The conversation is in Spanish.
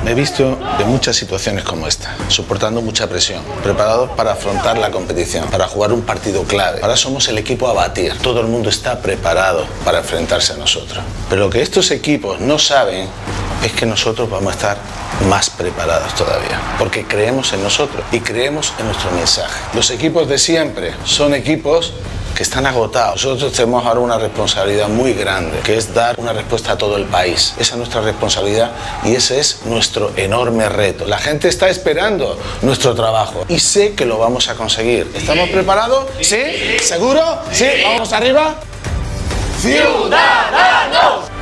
Me he visto de muchas situaciones como esta, soportando mucha presión, preparados para afrontar la competición, para jugar un partido clave. Ahora somos el equipo a batir. Todo el mundo está preparado para enfrentarse a nosotros. Pero lo que estos equipos no saben es que nosotros vamos a estar más preparados todavía, porque creemos en nosotros y creemos en nuestro mensaje. Los equipos de siempre son equipos que están agotados. Nosotros tenemos ahora una responsabilidad muy grande, que es dar una respuesta a todo el país. Esa es nuestra responsabilidad y ese es nuestro enorme reto. La gente está esperando nuestro trabajo y sé que lo vamos a conseguir. ¿Estamos preparados? ¿Sí? ¿Seguro? ¿Sí? ¿Vamos arriba? ¡Ciudadanos!